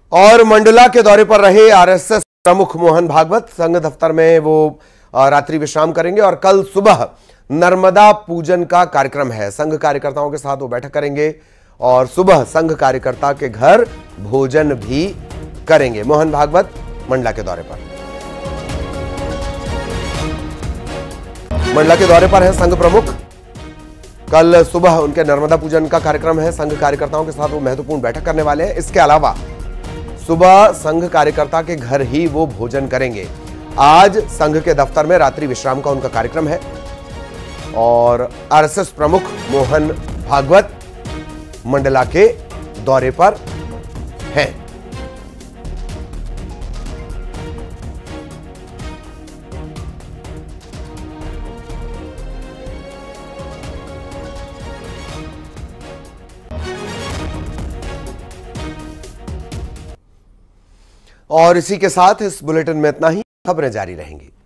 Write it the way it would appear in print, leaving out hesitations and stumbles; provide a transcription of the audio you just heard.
और मंडला के दौरे पर रहे आरएसएस प्रमुख मोहन भागवत संघ दफ्तर में वो रात्रि विश्राम करेंगे और कल सुबह नर्मदा पूजन का कार्यक्रम है। संघ कार्यकर्ताओं के साथ वो बैठक करेंगे और सुबह संघ कार्यकर्ता के घर भोजन भी करेंगे। मोहन भागवत मंडला के दौरे पर है संघ प्रमुख। कल सुबह उनके नर्मदा पूजन का कार्यक्रम है। संघ कार्यकर्ताओं के साथ वो महत्वपूर्ण बैठक करने वाले हैं। इसके अलावा सुबह संघ कार्यकर्ता के घर ही वो भोजन करेंगे। आज संघ के दफ्तर में रात्रि विश्राम का उनका कार्यक्रम है और आरएसएस प्रमुख मोहन भागवत मंडला के दौरे पर हैं। और इसी के साथ इस बुलेटिन में इतना ही। खबरें जारी रहेंगी।